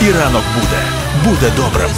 Будь-який ранок буде добрим.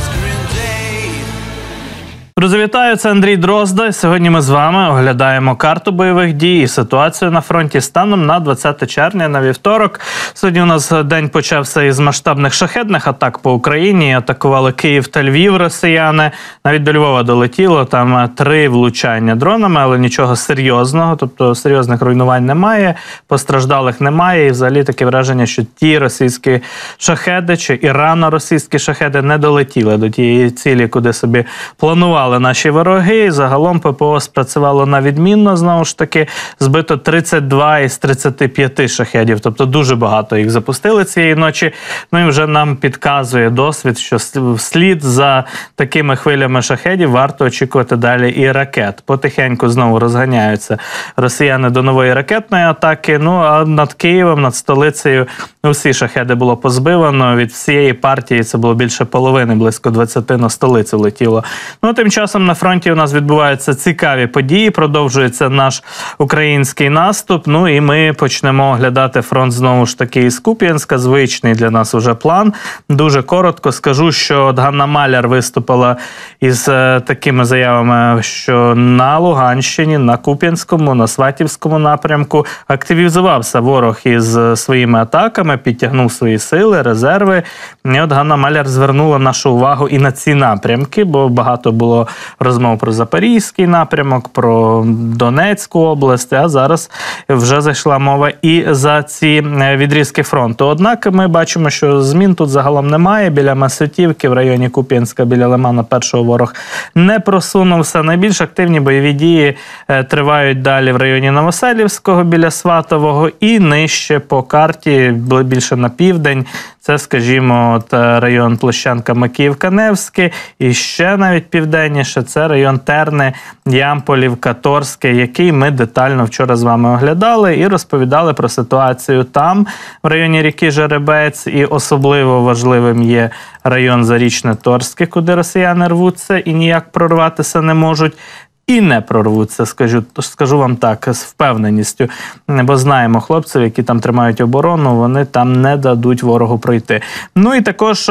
Друзі, вітаю, це Андрій Дрозда. Сьогодні ми з вами оглядаємо карту бойових дій і ситуацію на фронті станом на 20 червня, на вівторок. Сьогодні у нас день почався із масштабних шахедних атак по Україні. Атакували Київ та Львів росіяни. Навіть до Львова долетіло, там 3 влучання дронами, але нічого серйозного, тобто серйозних руйнувань немає, постраждалих немає. І взагалі таке враження, що ті російські шахеди чи ірано-російські шахеди не долетіли до тієї цілі, куди собі планували наші вороги. Загалом ППО спрацювало на відмінно, знову ж таки, збито 32 із 35 шахедів, тобто дуже багато їх запустили цієї ночі. Ну і вже нам підказує досвід, що вслід за такими хвилями шахедів варто очікувати далі і ракет. Потихеньку знову розганяються росіяни до нової ракетної атаки. Ну а над Києвом, над столицею усі шахеди було позбивано. Від всієї партії це було більше половини, близько 20 на столицю летіло. Ну, тим часом на фронті у нас відбуваються цікаві події, продовжується наш український наступ. Ну і ми почнемо оглядати фронт знову ж таки із Куп'янська. Звичний для нас уже план. Дуже коротко скажу, що Ганна Маляр виступила із такими заявами, що на Луганщині, на Куп'янському, на Сватівському напрямку активізувався ворог із своїми атаками, підтягнув свої сили, резерви. І от Ганна Маляр звернула нашу увагу і на ці напрямки, бо багато було розмов про Запорізький напрямок, про Донецьку область, а зараз вже зайшла мова і за ці відрізки фронту. Однак ми бачимо, що змін тут загалом немає. Біля Масютівки, в районі Куп'янська, біля Лимана першого ворог не просунувся. Найбільш активні бойові дії тривають далі в районі Новоселівського, біля Сватового, і нижче по карті, більше на південь. Це, скажімо, от район Площанка-Макіївка-Невське, і ще навіть південніше – це район Терни, Ямполівка, Торське, який ми детально вчора з вами оглядали і розповідали про ситуацію там, в районі ріки Жеребець, і особливо важливим є район Зарічне-Торське, куди росіяни рвуться і ніяк прорватися не можуть. І не прорвуться, скажу вам так, з впевненістю. Бо знаємо хлопців, які там тримають оборону, вони там не дадуть ворогу пройти. Ну і також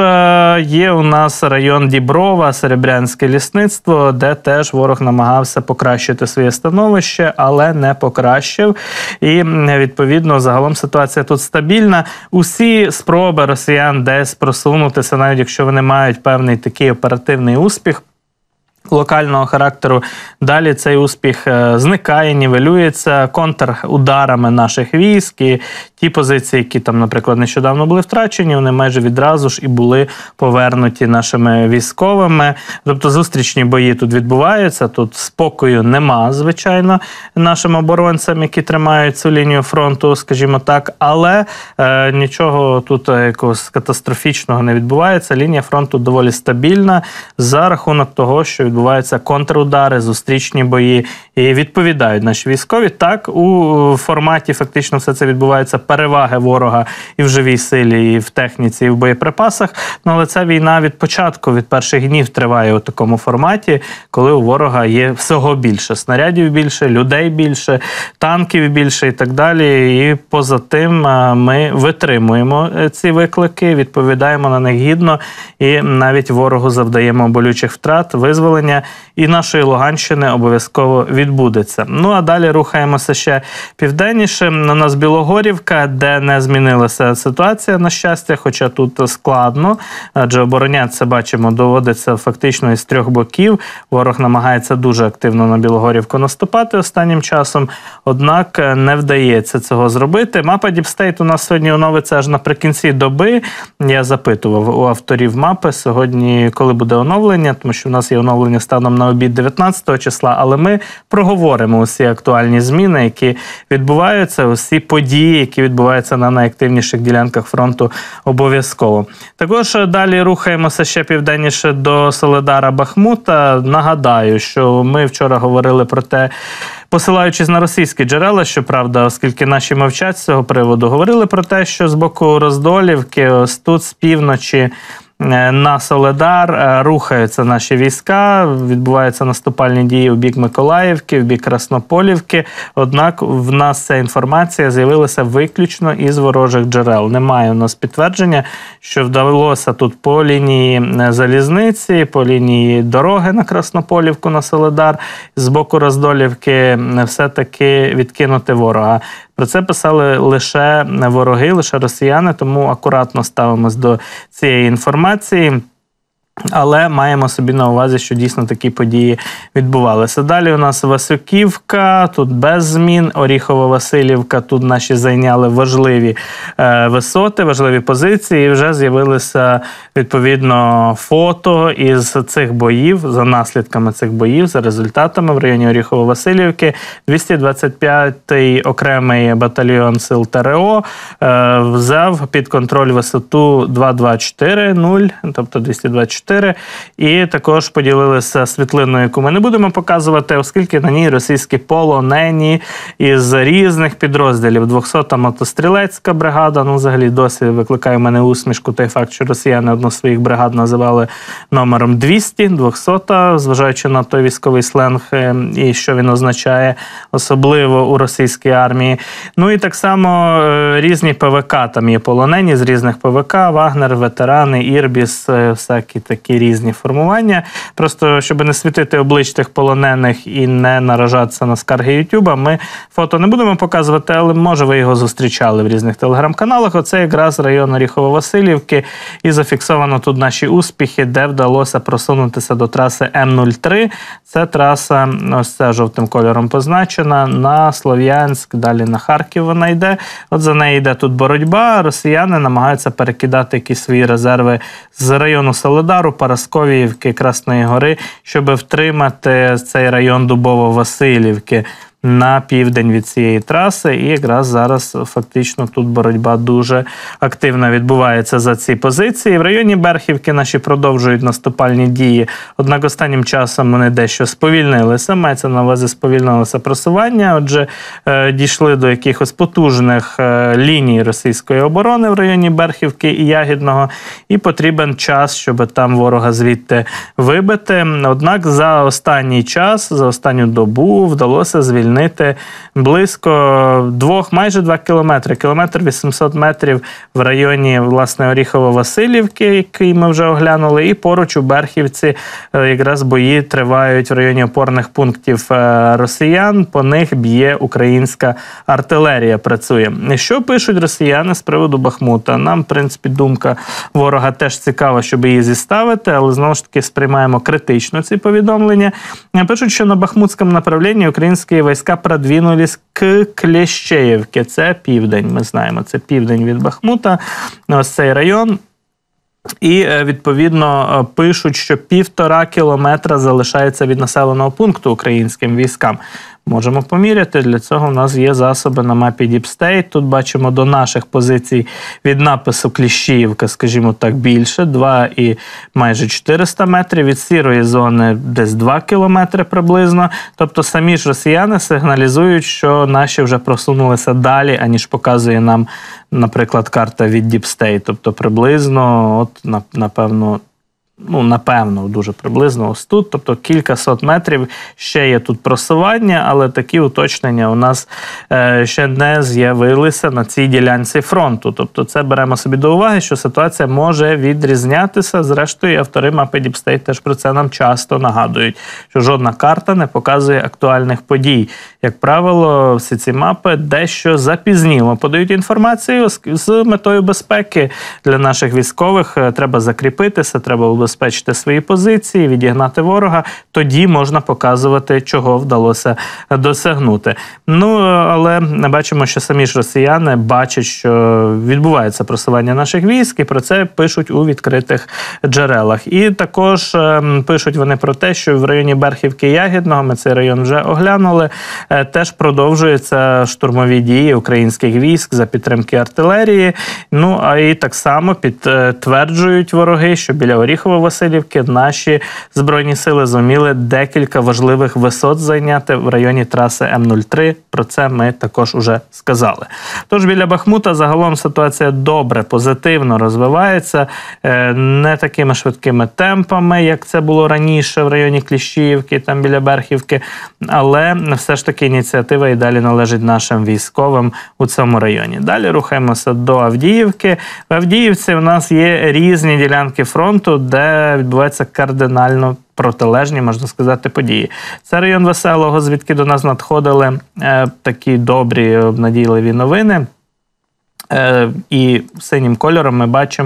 є у нас район Діброва, Серебрянське лісництво, де теж ворог намагався покращити своє становище, але не покращив. І, відповідно, загалом ситуація тут стабільна. Усі спроби росіян десь просунутися, навіть якщо вони мають певний такий оперативний успіх, локального характеру, далі цей успіх зникає, нівелюється контрударами наших військ, і ті позиції, які там, наприклад, нещодавно були втрачені, вони майже відразу ж і були повернуті нашими військовими. Тобто зустрічні бої тут відбуваються, тут спокою нема, звичайно, нашим оборонцям, які тримають цю лінію фронту, скажімо так, але нічого тут якогось катастрофічного не відбувається. Лінія фронту доволі стабільна за рахунок того, що відбуваються контрудари, зустрічні бої, і відповідають наші військові. Так, у форматі фактично все це відбувається, переваги ворога і в живій силі, і в техніці, і в боєприпасах. Ну, але ця війна від початку, від перших днів триває у такому форматі, коли у ворога є всього більше. Снарядів більше, людей більше, танків більше і так далі. І поза тим ми витримуємо ці виклики, відповідаємо на них гідно і навіть ворогу завдаємо болючих втрат, визволення і нашої Луганщини обов'язково відбудеться. Ну а далі рухаємося ще південніше. На нас Білогорівка, де не змінилася ситуація, на щастя, хоча тут складно, адже оборонятися, бачимо, доводиться фактично із 3 боків. Ворог намагається дуже активно на Білогорівку наступати останнім часом, однак не вдається цього зробити. Мапа Діпстейт у нас сьогодні оновиться аж наприкінці доби. Я запитував у авторів мапи сьогодні, коли буде оновлення, тому що у нас є оновлення станом на обід 19 числа, але ми проговоримо усі актуальні зміни, які відбуваються, усі події, які відбуваються на найактивніших ділянках фронту обов'язково. Також далі рухаємося ще південніше до Солидара Бахмута. Нагадаю, що ми вчора говорили про те, посилаючись на російські джерела, щоправда, оскільки наші мовчать з цього приводу, говорили про те, що з боку Роздолівки, ось тут з півночі, на Соледар рухаються наші війська, відбуваються наступальні дії у бік Миколаївки, в бік Краснополівки. Однак в нас ця інформація з'явилася виключно із ворожих джерел. Немає у нас підтвердження, що вдалося тут по лінії залізниці, по лінії дороги на Краснополівку, на Соледар, з боку Роздолівки все-таки відкинути ворога. Про це писали лише вороги, лише росіяни, тому акуратно ставимось до цієї інформації. Але маємо собі на увазі, що дійсно такі події відбувалися. Далі у нас Васюківка, тут без змін, Оріхово-Василівка, тут наші зайняли важливі висоти, важливі позиції, і вже з'явилися, відповідно, фото із цих боїв, за наслідками цих боїв, за результатами в районі Оріхово-Василівки. 225-й окремий батальйон сил ТРО взяв під контроль висоту 2240, тобто 224. І також поділилися світлиною, яку ми не будемо показувати, оскільки на ній російські полонені із різних підрозділів. 200-та мотострілецька бригада, взагалі досі викликає в мене усмішку той факт, що росіяни одну з своїх бригад називали номером 200, 200-та, зважаючи на той військовий сленг і що він означає, особливо у російській армії. Ну і так само різні ПВК, там є полонені з різних ПВК, Вагнер, ветерани, Ірбіс, всякі такі різні формування. Просто, щоб не світити облич тих полонених і не наражатися на скарги Ютуба, ми фото не будемо показувати, але, може, ви його зустрічали в різних телеграм-каналах. Оце якраз район Оріхово-Василівки, і зафіксовано тут наші успіхи, де вдалося просунутися до траси М03. Це траса, ось це жовтим кольором позначена, на Слов'янськ, далі на Харків вона йде. От за нею йде тут боротьба, росіяни намагаються перекидати якісь свої резерви з району Соледару, Парасковіївки, Красної Гори, щоб втримати цей район Дубово-Василівки на південь від цієї траси. І якраз зараз фактично тут боротьба дуже активно відбувається за ці позиції. В районі Берхівки наші продовжують наступальні дії, однак останнім часом вони дещо сповільнилися, мається на увазі сповільнилося просування, отже, дійшли до якихось потужних ліній російської оборони в районі Берхівки і Ягідного, і потрібен час, щоб там ворога звідти вибити. Однак за останній час, за останню добу вдалося звільнити близько майже 2 кілометри, 800 метрів в районі, власне, Оріхово-Василівки, який ми вже оглянули, і поруч у Берхівці якраз бої тривають в районі опорних пунктів росіян, по них б'є українська артилерія, працює. Що пишуть росіяни з приводу Бахмута? Нам, в принципі, думка ворога теж цікава, щоб її зіставити, але, знову ж таки, сприймаємо критично ці повідомлення. Пишуть, що на Бахмутському направлінні українські війська продвинулись к Клещеївці. Це південь, ми знаємо, це південь від Бахмута, ось цей район. І, відповідно, пишуть, що 1,5 кілометра залишається від населеного пункту українським військам. Можемо поміряти, для цього у нас є засоби на мапі Deep State. Тут бачимо до наших позицій від напису Кліщіївка, скажімо так, більше, 2 і майже 400 метрів, від сірої зони десь 2 кілометри приблизно. Тобто самі ж росіяни сигналізують, що наші вже просунулися далі, аніж показує нам, наприклад, карта від Deep State. Тобто приблизно, от, напевно, дуже приблизно ось тут, тобто кількасот метрів ще є тут просування, але такі уточнення у нас ще не з'явилися на цій ділянці фронту. Тобто це беремо собі до уваги, що ситуація може відрізнятися. Зрештою, автори мапи Deep State теж про це нам часто нагадують, що жодна карта не показує актуальних подій. Як правило, всі ці мапи дещо запізніло подають інформацію з метою безпеки для наших військових. Треба закріпитися, треба убезпечити свої позиції, відігнати ворога, тоді можна показувати, чого вдалося досягнути. Але бачимо, що самі ж росіяни бачать, що відбувається просування наших військ, і про це пишуть у відкритих джерелах. І також пишуть вони про те, що в районі Берхівки і Ягідного, ми цей район вже оглянули, теж продовжуються штурмові дії українських військ за підтримки артилерії. І так само підтверджують вороги, що біля Оріхова Нововасилівки наші Збройні сили зуміли декілька важливих висот зайняти в районі траси М-03. Про це ми також уже сказали. Тож біля Бахмута загалом ситуація добре, позитивно розвивається, не такими швидкими темпами, як це було раніше в районі Кліщіївки, там біля Берхівки, але все ж таки ініціатива і далі належить нашим військовим у цьому районі. Далі рухаємося до Авдіївки. В Авдіївці у нас є різні ділянки фронту, де відбуваються кардинально протилежні, можна сказати, події. Це район Веселого, звідки до нас надходили такі добрі, обнадійливі новини. І синім кольором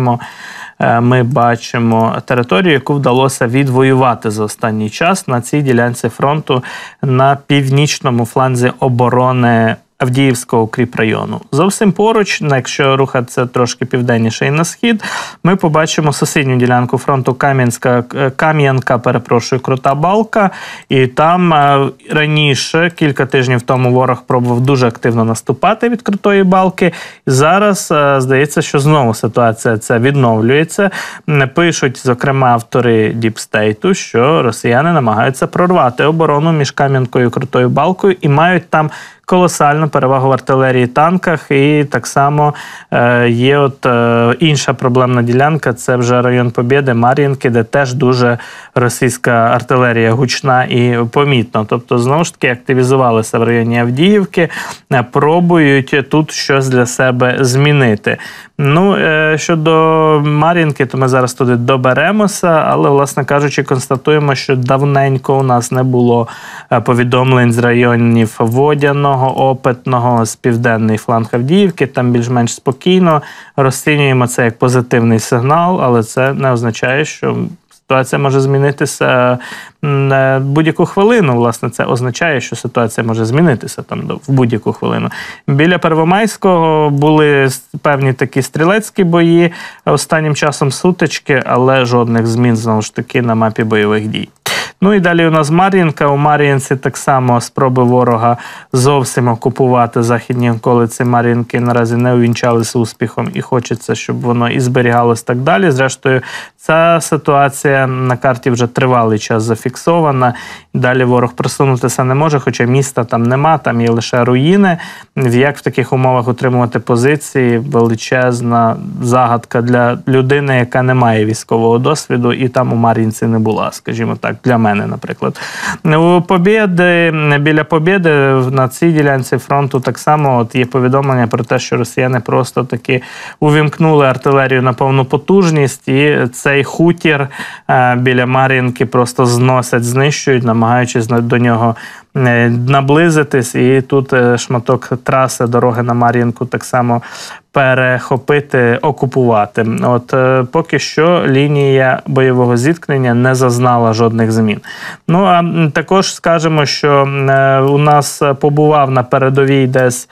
ми бачимо територію, яку вдалося відвоювати за останній час на цій ділянці фронту на північному фланзі оборони Авдіївського укріпрайону. Зовсім поруч, якщо рухатися трошки південніше і на схід, ми побачимо сусідню ділянку фронту Кам'янка, Крута Балка. І там раніше, кілька тижнів тому, ворог пробував дуже активно наступати від Крутої Балки. І зараз, здається, що знову ситуація ця відновлюється. Пишуть, зокрема, автори Діпстейту, що росіяни намагаються прорвати оборону між Кам'янкою і Крутою Балкою і мають там колосальну перевагу в артилерії, танках, і так само є інша проблемна ділянка, це вже район Побєди, Мар'їнки, де теж дуже російська артилерія гучна і помітна. Тобто, знову ж таки, активізувалися в районі Авдіївки, пробують тут щось для себе змінити. Щодо Мар'їнки, то ми зараз туди доберемося, але, власне кажучи, констатуємо, що давненько у нас не було повідомлень з районів Водяного, Опитного, з південний фланг Авдіївки, там більш-менш спокійно. Розцінюємо це як позитивний сигнал, але це не означає, що ситуація може змінитися будь-яку хвилину. Власне, це означає, що ситуація може змінитися там в будь-яку хвилину. Біля Первомайського були певні такі стрілецькі бої, останнім часом сутички, але жодних змін, знову ж таки, на мапі бойових дій. І далі у нас Мар'їнка. У Мар'їнці так само спроби ворога зовсім окупувати західні околиці Мар'їнки наразі не увінчалися успіхом, і хочеться, щоб воно і зберігалось так далі. Зрештою, ця ситуація на карті вже тривалий час зафіксована. Далі ворог просунутися не може, хоча міста там нема, там є лише руїни. Як в таких умовах утримувати позиції? Величезна загадка для людини, яка не має військового досвіду, і там у Мар'їнці не була, скажімо так, для мене, наприклад. Біля Побєди на цій ділянці фронту так само є повідомлення про те, що росіяни просто таки увімкнули артилерію на повну потужність, і цей хутір біля Мар'їнки просто зносять, знищують, намагаючись до нього наблизитись, і тут шматок траси, дороги на Мар'їнку так само перехопити, окупувати. Поки що лінія бойового зіткнення не зазнала жодних змін. А також скажемо, що у нас побував на передовій десь,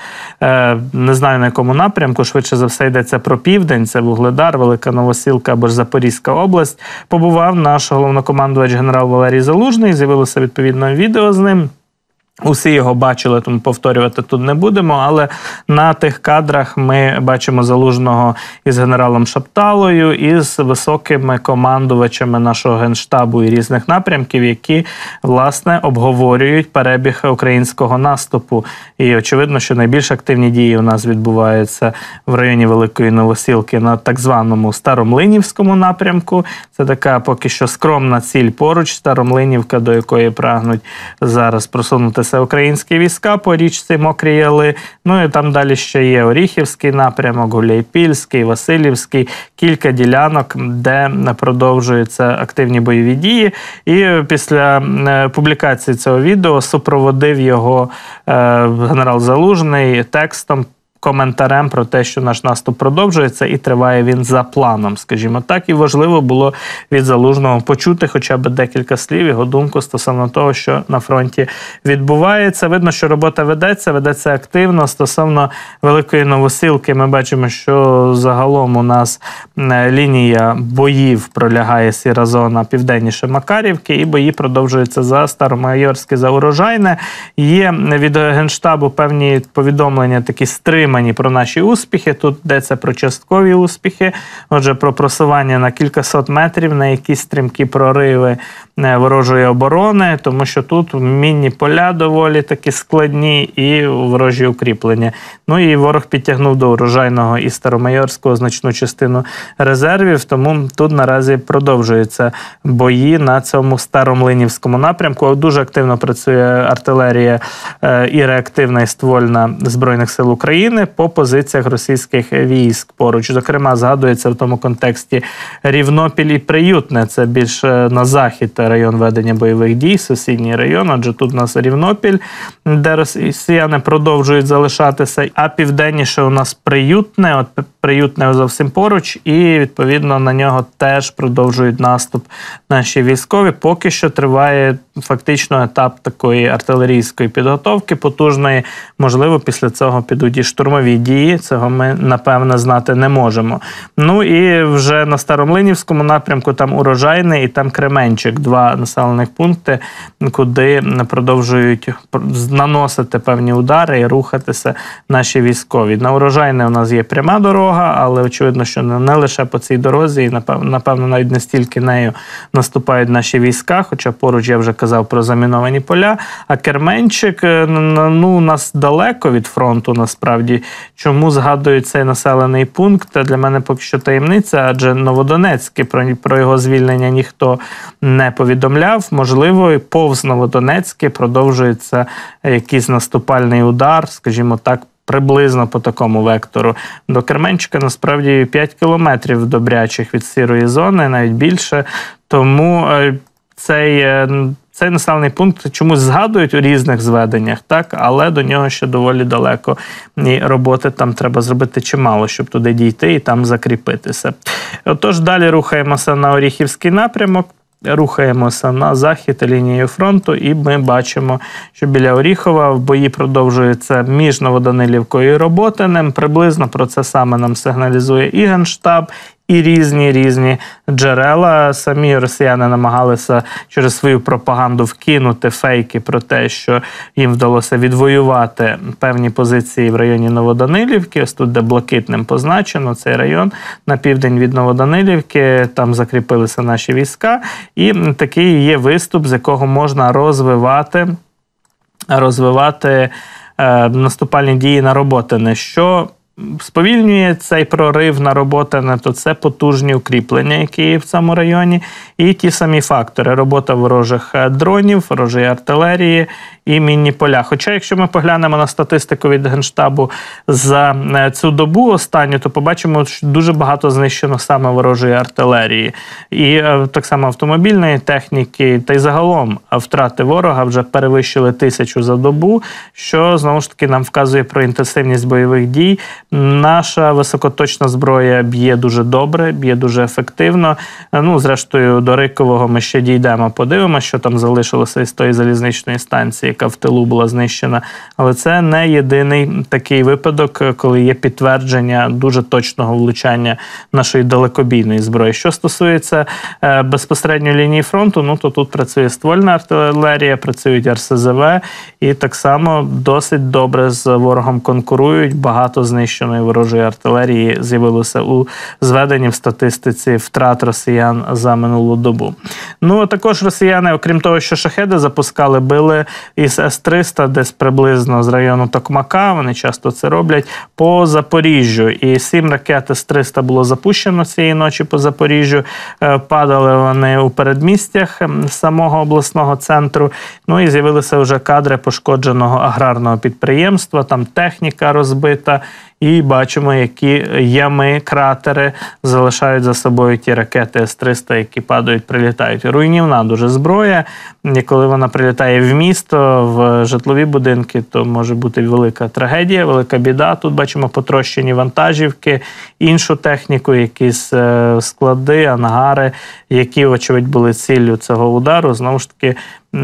не знаю на якому напрямку, швидше за все йдеться про південь, це Вугледар, Велика Новосілка або ж Запорізька область, побував наш головнокомандувач генерал Валерій Залужний, з'явилося відповідне відео з ним. Усі його бачили, тому повторювати тут не будемо, але на тих кадрах ми бачимо Залужного із генералом Шапталою, і з високими командувачами нашого Генштабу і різних напрямків, які, власне, обговорюють перебіг українського наступу. І очевидно, що найбільш активні дії у нас відбуваються в районі Великої Новосілки на так званому Старомлинівському напрямку. Це така поки що скромна ціль поруч, Старомлинівка, до якої прагнуть зараз просунутися українські війська по річці Мокрі Яли. І там далі ще є Оріхівський напрямок, Гуляйпільський, Василівський, кілька ділянок, де продовжуються активні бойові дії. І після публікації цього відео супроводив його генерал Залужний текстом, коментарем про те, що наш наступ продовжується і триває він за планом, скажімо так. І важливо було від Залужного почути хоча б декілька слів, його думку стосовно того, що на фронті відбувається. Видно, що робота ведеться активно. Стосовно Великої Новосілки ми бачимо, що загалом у нас лінія боїв пролягає сіра зона південніше Макарівки, і бої продовжуються за Старомайорське, за Урожайне. Є від Генштабу певні повідомлення, такі стримані стримані про наші успіхи. Тут йдеться про часткові успіхи, отже, про просування на кількасот метрів, на якісь стрімкі прориви ворожої оборони, тому що тут мінні поля доволі такі складні і ворожі укріплення. Ну і ворог підтягнув до урожайного і Старомайорського значну частину резервів, тому тут наразі продовжуються бої на цьому Старомлинівському напрямку. Дуже активно працює артилерія і реактивна, і ствольна Збройних сил України по позиціях російських військ поруч. Зокрема, згадується в тому контексті Рівнопіль і Приютне, це більш на захід район ведення бойових дій, сусідній район, адже тут у нас Рівнопіль, де росіяни продовжують залишатися, а південніше у нас Приютне, от Приютне зовсім поруч, і відповідно на нього теж продовжують наступ наші військові. Поки що триває фактично етап такої артилерійської підготовки потужної. Можливо, після цього підуть і штурмові дії, цього ми, напевно, знати не можемо. Ну і вже на Старомлинівському напрямку там Урожайний і там Кременчик, два населених пункти, куди продовжують наносити певні удари і рухатися наші військові. На Урожайне у нас є пряма дорога, але очевидно, що не лише по цій дорозі, і напевно навіть не стільки нею наступають наші війська, хоча поруч я вже казав про заміновані поля, а Керменчик, у нас далеко від фронту насправді. Чому згадують цей населений пункт? Для мене поки що таємниця, адже Новодонецький, про його звільнення ніхто не повідомляв. Можливо, і повз Новодонецький продовжується якийсь наступальний удар, скажімо так, приблизно по такому вектору. До Керменчика насправді 5 кілометрів добрячих від сірої зони, навіть більше. Тому цей населений пункт чомусь згадують у різних зведеннях, так, але до нього ще доволі далеко. І роботи там треба зробити чимало, щоб туди дійти і там закріпитися. Отож, далі рухаємося на Оріхівський напрямок. Рухаємося на захід лінією фронту, і ми бачимо, що біля Оріхова в бої продовжуються між Новоданилівкою і Роботиним. Приблизно про це саме нам сигналізує і Генштаб, і різні джерела. Самі росіяни намагалися через свою пропаганду вкинути фейки про те, що їм вдалося відвоювати певні позиції в районі Новоданилівки. Ось тут, де блакитним позначено цей район, на південь від Новоданилівки, там закріпилися наші війська. І такий є виступ, з якого можна розвивати наступальні дії на Роботине. Що сповільнює цей прорив на Роботине, то це потужні укріплення, які є в цьому районі, і ті самі фактори. Робота ворожих дронів, ворожої артилерії і мінні поля. Хоча, якщо ми поглянемо на статистику від Генштабу за цю добу останню, то побачимо, що дуже багато знищено саме ворожої артилерії. І так само автомобільної техніки, та й загалом втрати ворога вже перевищили 1000 за добу, що, знову ж таки, нам вказує про інтенсивність бойових дій. Наша високоточна зброя б'є дуже добре, б'є дуже ефективно. Зрештою, до Рикового ми ще дійдемо, подивимося, що там залишилося із тої залізничної станції, яка в тилу була знищена. Але це не єдиний такий випадок, коли є підтвердження дуже точного влучання нашої далекобійної зброї. Що стосується безпосередньо лінії фронту, то тут працює ствольна артилерія, працюють РСЗВ, і так само досить добре з ворогом конкурують. Багато знищеної ворожої артилерії з'явилося у зведенні в статистиці втрат росіян за минулу добу. Також росіяни, окрім того, що шахеди запускали, били із С-300 десь приблизно з району Токмака, вони часто це роблять, по Запоріжжю. І 7 ракет С-300 було запущено цієї ночі по Запоріжжю. Падали вони у передмістях самого обласного центру. І з'явилися вже кадри пошкодженого аграрного підприємства, там техніка розбита. І бачимо, які ями, кратери залишають за собою ті ракети С-300, які падають, прилітають. Руйнівна дуже зброя. І коли вона прилітає в місто, в житлові будинки, то може бути велика трагедія, велика біда. Тут бачимо потрощені вантажівки, іншу техніку, якісь склади, ангари, які, очевидь, були ціллю цього удару. Знову ж таки,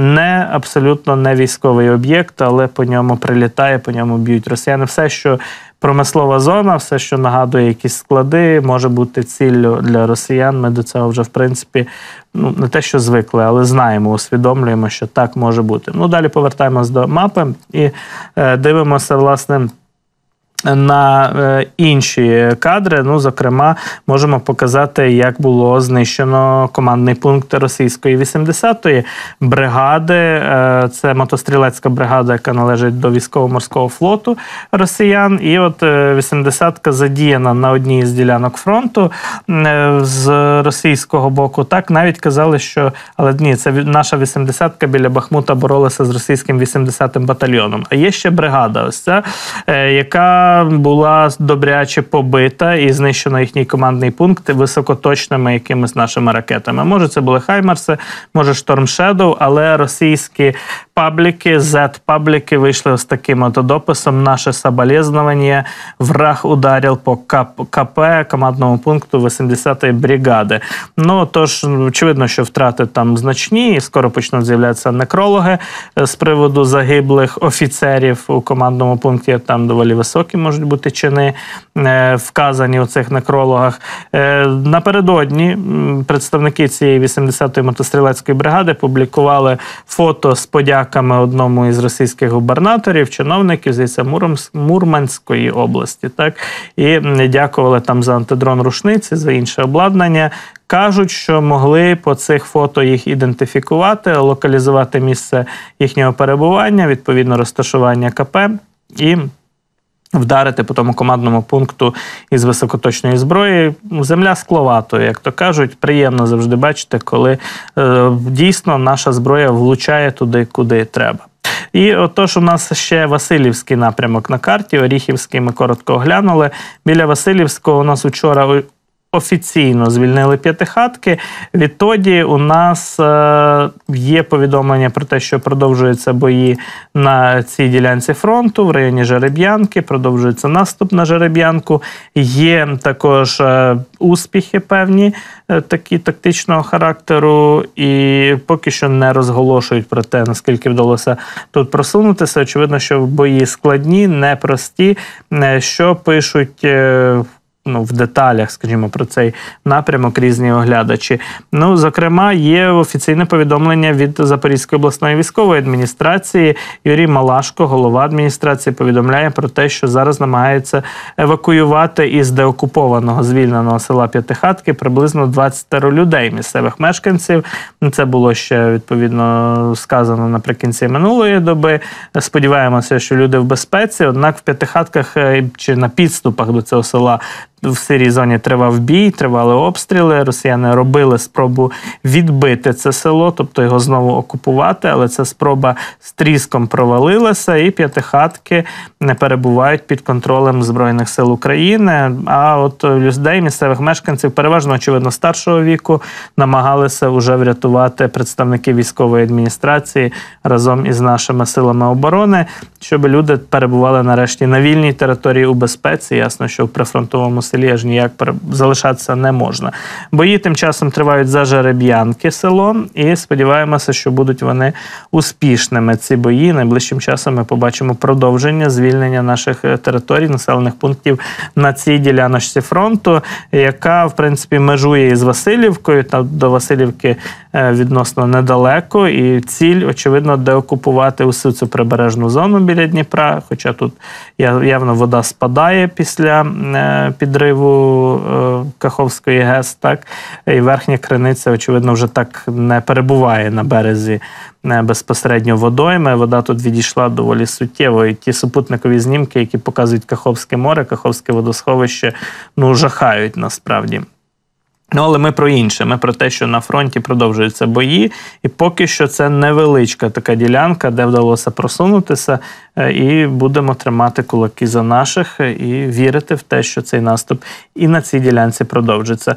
абсолютно не військовий об'єкт, але по ньому прилітає, по ньому б'ють росіяни. Все, що промислова зона, все, що нагадує якісь склади, може бути ціллю для росіян. Ми до цього вже, в принципі, не те, що звикли, але знаємо, усвідомлюємо, що так може бути. Далі повертаємось до мапи і дивимося, власне, на інші кадри. Ну, зокрема, можемо показати, як було знищено командний пункт російської 80-ї бригади. Це мотострілецька бригада, яка належить до військово-морського флоту росіян. І от 80-ка задіяна на одній з ділянок фронту з російського боку. Так, навіть казали, що... Але ні, це наша 80-ка біля Бахмута боролася з російським 80-м батальйоном. А є ще бригада ось ця, яка була добряче побита і знищено їхній командний пункт високоточними якимись нашими ракетами. Може, це були Хаймарси, може, Storm Shadow, але російські пабліки, Z-пабліки вийшли ось таким от дописом: «Наше соболезнование, враг ударив по КП, командному пункту 80-ї бригади». Ну, тож, очевидно, що втрати там значні, і скоро почнуть з'являтися некрологи з приводу загиблих офіцерів у командному пункті, там доволі високі можуть бути чини вказані у цих некрологах. Напередодні представники цієї 80-ї мотострілецької бригади публікували фото з подяками одному із російських губернаторів, чиновників, здається, Мурманської області, так? І дякували там за антидрон-рушниці, за інше обладнання. Кажуть, що могли по цих фото їх ідентифікувати, локалізувати місце їхнього перебування, відповідно розташування КП і вдарити по тому командному пункту із високоточної зброї. Земля скловатою, як то кажуть. Приємно завжди бачити, коли дійсно наша зброя влучає туди, куди треба. І отож у нас ще Василівський напрямок на карті, Оріхівський ми коротко оглянули. Біля Василівського у нас вчора офіційно звільнили П'ятихатки. Відтоді у нас є повідомлення про те, що продовжуються бої на цій ділянці фронту в районі Жереб'янки, продовжується наступ на Жереб'янку. Є також успіхи певні, такі тактичного характеру, і поки що не розголошують про те, наскільки вдалося тут просунутися. Очевидно, що бої складні, непрості, що пишуть в деталях, скажімо, про цей напрямок різні оглядачі. Ну, зокрема, є офіційне повідомлення від Запорізької обласної військової адміністрації. Юрій Малашко, голова адміністрації, повідомляє про те, що зараз намагається евакуювати із деокупованого, звільненого села П'ятихатки приблизно 20 людей, місцевих мешканців. Це було ще, відповідно, сказано наприкінці минулої доби. Сподіваємося, що люди в безпеці, однак в П'ятихатках чи на підступах до цього села в сирій зоні тривав бій, тривали обстріли. Росіяни робили спробу відбити це село, тобто його знову окупувати, але ця спроба з тріском провалилася, і П'ятихатки не перебувають під контролем Збройних сил України. А от людей, місцевих мешканців, переважно, очевидно, старшого віку, намагалися вже врятувати представники військової адміністрації разом із нашими силами оборони, щоб люди перебували нарешті на вільній території у безпеці. Ясно, що в прифронтовому селі аж ніяк залишатися не можна. Бої тим часом тривають за Жереб'янки село, і сподіваємося, що будуть вони успішними, ці бої. Найближчим часом ми побачимо продовження звільнення наших територій, населених пунктів на цій діляночці фронту, яка, в принципі, межує із Василівкою, та до Василівки відносно недалеко, і ціль, очевидно, деокупувати усю цю прибережну зону біля Дніпра, хоча тут явно вода спадає після підриву Каховської ГЕС, так, і верхня криниця, очевидно, вже так не перебуває на березі безпосередньо водойми. Вода тут відійшла доволі суттєво, і ті супутникові знімки, які показують Каховське море, Каховське водосховище, жахають насправді. Але ми про інше, ми про те, що на фронті продовжуються бої, і поки що це невеличка така ділянка, де вдалося просунутися, і будемо тримати кулаки за наших і вірити в те, що цей наступ і на цій ділянці продовжиться.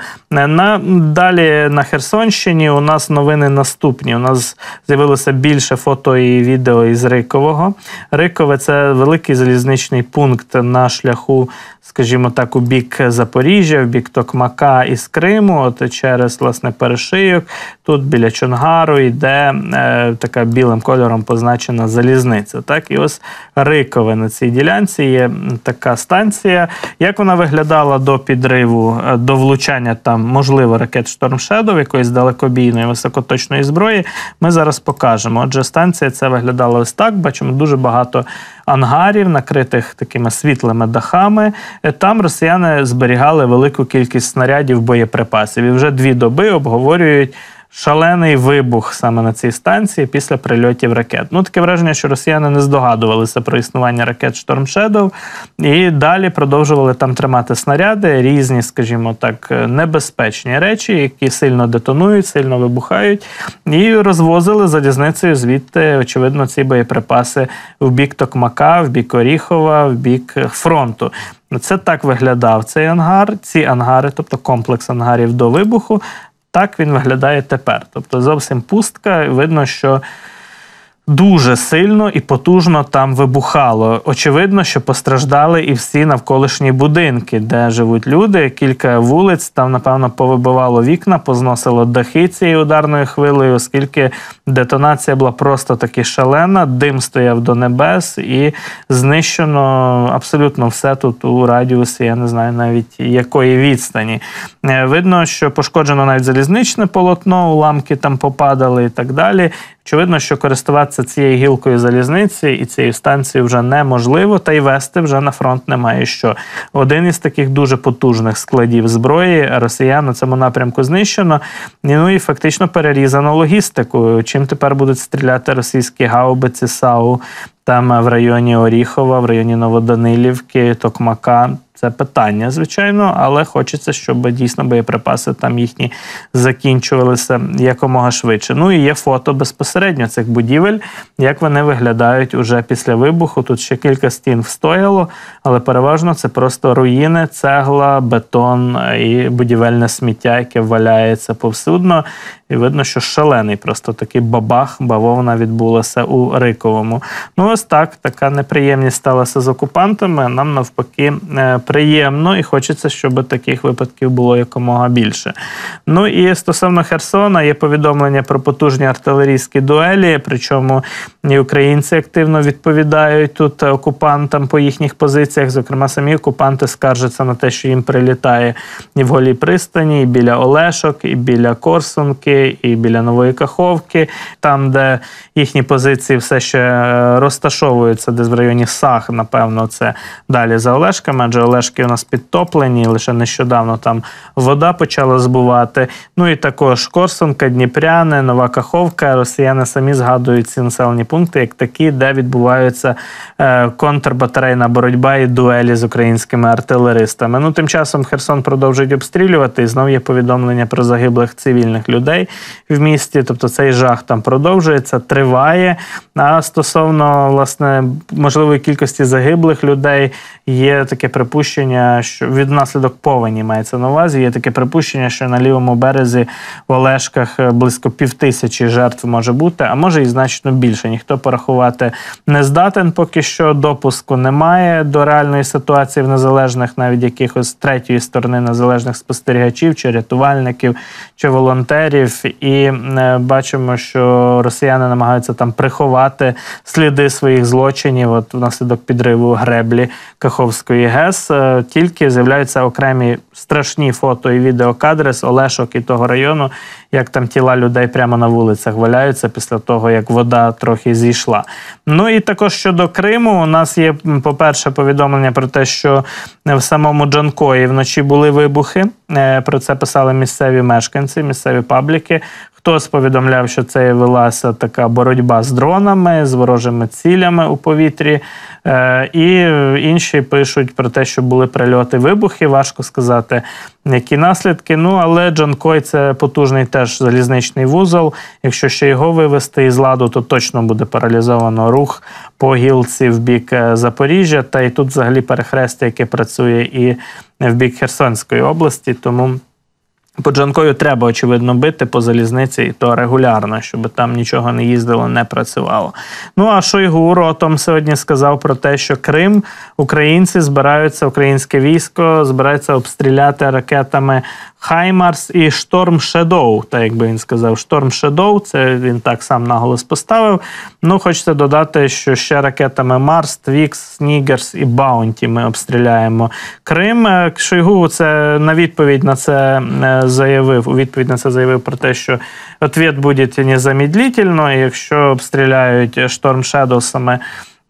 Далі на Херсонщині у нас новини наступні. У нас з'явилося більше фото і відео із Рикового. Рикове – це великий залізничний пункт на шляху, скажімо так, у бік Запоріжжя, в бік Токмака із Криму. Криму, от через, власне, перешийок, тут біля Чонгару йде така білим кольором позначена залізниця. Так? І ось Рикове на цій ділянці є така станція. Як вона виглядала до підриву, до влучання там, можливо, ракет Storm Shadow, якоїсь далекобійної високоточної зброї, ми зараз покажемо. Отже, станція це виглядала ось так. Бачимо дуже багато ангарів, накритих такими світлими дахами. Там росіяни зберігали велику кількість снарядів, боєприпасів. І вже 2 доби обговорюють шалений вибух саме на цій станції після прильотів ракет. Ну, таке враження, що росіяни не здогадувалися про існування ракет Storm Shadow і далі продовжували там тримати снаряди, різні, скажімо так, небезпечні речі, які сильно детонують, сильно вибухають, і розвозили залізницею звідти, очевидно, ці боєприпаси в бік Токмака, в бік Оріхова, в бік фронту. Це так виглядав цей ангар, ці ангари, тобто комплекс ангарів до вибуху. Так він виглядає тепер. Тобто зовсім пустка, видно, що дуже сильно і потужно там вибухало. Очевидно, що постраждали і всі навколишні будинки, де живуть люди. Кілька вулиць, там, напевно, повибивало вікна, позносило дахи цією ударною хвилею, оскільки детонація була просто таки шалена, дим стояв до небес і знищено абсолютно все тут у радіусі, я не знаю навіть якої відстані. Видно, що пошкоджено навіть залізничне полотно, уламки там попадали і так далі. Очевидно, що користуватися цією гілкою залізниці і цією станцією вже неможливо, та й вести вже на фронт немає що. Один із таких дуже потужних складів зброї росіян на цьому напрямку знищено, ну і фактично перерізано логістику. Чим тепер будуть стріляти російські гаубиці САУ там в районі Оріхова, в районі Новоданилівки, Токмака? Це питання, звичайно, але хочеться, щоб дійсно боєприпаси там їхні закінчувалися якомога швидше. Ну і є фото безпосередньо цих будівель, як вони виглядають уже після вибуху. Тут ще кілька стін встояло, але переважно це просто руїни, цегла, бетон і будівельне сміття, яке валяється повсюдно. І видно, що шалений просто такий бабах, бавовна відбулася у Риковому. Ну ось так, така неприємність сталася з окупантами. Нам навпаки приємно і хочеться, щоб таких випадків було якомога більше. Ну і стосовно Херсона є повідомлення про потужні артилерійські дуелі, причому і українці активно відповідають тут окупантам по їхніх позиціях. Зокрема, самі окупанти скаржаться на те, що їм прилітає і в Голій пристані, і біля Олешок, і біля Корсунки, і біля Нової Каховки, там, де їхні позиції все ще розташовуються, десь в районі Сах, напевно, це далі за Олешками, адже Олешки у нас підтоплені, лише нещодавно там вода почала збувати. Ну і також Корсунка, Дніпряне, Нова Каховка. Росіяни самі згадують ці населені пункти як такі, де відбуваються контрбатарейна боротьба і дуелі з українськими артилеристами. Ну, тим часом Херсон продовжують обстрілювати, і знов є повідомлення про загиблих цивільних людей в місті. Тобто цей жах там продовжується, триває. А стосовно, власне, можливої кількості загиблих людей, є таке припущення, що внаслідок повені мається на увазі, є таке припущення, що на лівому березі в Олешках близько 5000 жертв може бути, а може і значно більше. Ніхто порахувати не здатен поки що, допуску немає до реальної ситуації в незалежних, навіть якихось третьої сторони незалежних спостерігачів, чи рятувальників, чи волонтерів. І бачимо, що росіяни намагаються там приховати сліди своїх злочинів. От внаслідок підриву греблі Каховської ГЕС тільки з'являються окремі страшні фото і відеокадри з Олешок і того району, як там тіла людей прямо на вулицях валяються після того, як вода трохи зійшла. Ну і також щодо Криму, у нас є, по-перше, повідомлення про те, що в самому Джанкої вночі були вибухи. Про це писали місцеві мешканці, місцеві пабліки. Хтось повідомляв, що це велася така боротьба з дронами, з ворожими цілями у повітрі. І інші пишуть про те, що були прильоти, вибухи. Важко сказати, які наслідки. Ну, але Джанкой – це потужний теж залізничний вузол. Якщо ще його вивести із ладу, то точно буде паралізовано рух по гілці в бік Запоріжжя. Та і тут взагалі перехрестя, яке працює і в бік Херсонської області. Тому по Джанкою треба, очевидно, бити по залізниці, і то регулярно, щоб там нічого не їздило, не працювало. Ну, а Шойгу ротом сьогодні сказав про те, що Крим, українці збираються, українське військо збирається обстріляти ракетами Хаймарс і Шторм Шедоу, так якби він сказав. Шторм Шедоу, це він так сам наголос поставив. Ну, хочеться додати, що ще ракетами Марс, Твікс, Снігерс і Баунті ми обстріляємо Крим. Шойгу це на відповідь на це заявив, про те, що відповідь буде незамедлительно, і якщо обстріляють Шторм Шедоу саме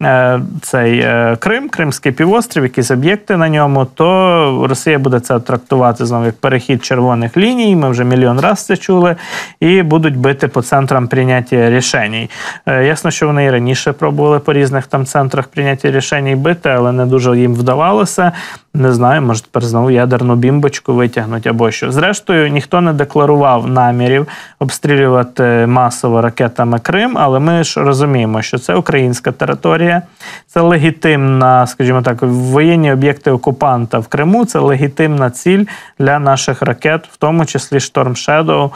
цей Крим, Кримський півострів, якісь об'єкти на ньому, то Росія буде це трактувати знову як перехід червоних ліній, ми вже мільйон раз це чули, і будуть бити по центрам прийняття рішень. Ясно, що вони і раніше пробували по різних там центрах прийняття рішень бити, але не дуже їм вдавалося. Не знаю, може тепер знову ядерну бімбочку витягнуть або що. Зрештою, ніхто не декларував намірів обстрілювати масово ракетами Крим, але ми ж розуміємо, що це українська територія, це легітимна, скажімо так, воєнні об'єкти окупанта в Криму, це легітимна ціль для наших ракет, в тому числі Шторм Шедоу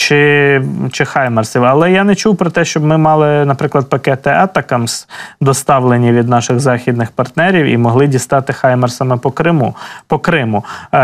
чи Хаймарсів. Але я не чув про те, щоб ми мали, наприклад, пакети Атакамс, доставлені від наших західних партнерів, і могли дістати Хаймарсами по Криму.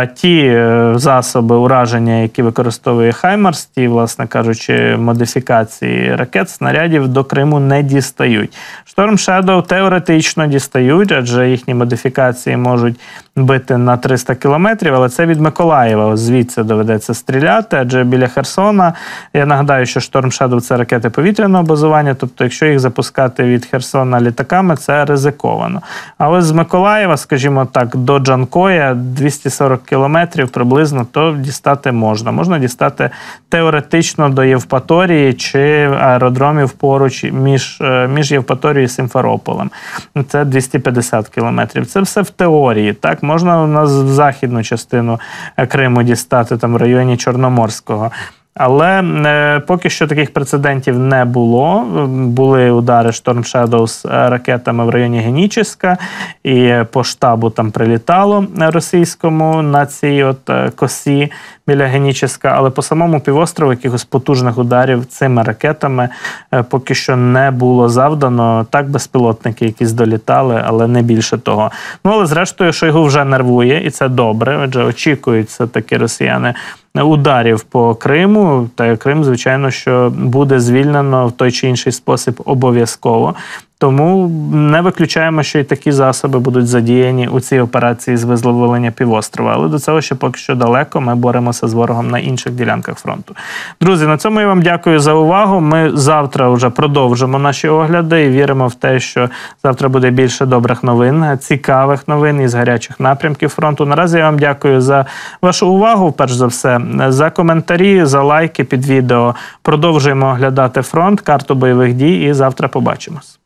Ті засоби ураження, які використовує Хаймарс, ті, власне кажучи, модифікації ракет, снарядів до Криму не дістають. Шторм Шедоу теоретично дістають, адже їхні модифікації можуть бити на 300 кілометрів, але це від Миколаєва, звідси доведеться стріляти, адже біля Херсона, я нагадаю, що Шторм Шедоу – це ракети повітряного базування, тобто якщо їх запускати від Херсона літаками, це ризиковано. А ось з Миколаєва, скажімо так, до Джанкоя 240 кілометрів приблизно, то дістати можна. Можна дістати теоретично до Євпаторії чи аеродромів поруч між Євпаторією і Сімферополем. Це 250 кілометрів. Це все в теорії, так? Можна у нас в західну частину Криму дістати, там в районі Чорноморського. Але поки що таких прецедентів не було. Були удари Шторм Шедоу з ракетами в районі Геніческа, і по штабу там прилітало російському на цій косі біля Геніческа, але по самому півострову якихось потужних ударів цими ракетами поки що не було завдано. Так, безпілотники якісь долітали, але не більше того. Ну, але зрештою Шойгу вже нервує, і це добре, адже очікують все-таки росіяни ударів по Криму, та Крим, звичайно, що буде звільнено в той чи інший спосіб обов'язково. Тому не виключаємо, що і такі засоби будуть задіяні у цій операції з визволення півострова. Але до цього ще поки що далеко, ми боремося з ворогом на інших ділянках фронту. Друзі, на цьому я вам дякую за увагу. Ми завтра вже продовжимо наші огляди і віримо в те, що завтра буде більше добрих новин, цікавих новин із гарячих напрямків фронту. Наразі я вам дякую за вашу увагу, перш за все, за коментарі, за лайки під відео. Продовжуємо оглядати фронт, карту бойових дій і завтра побачимось.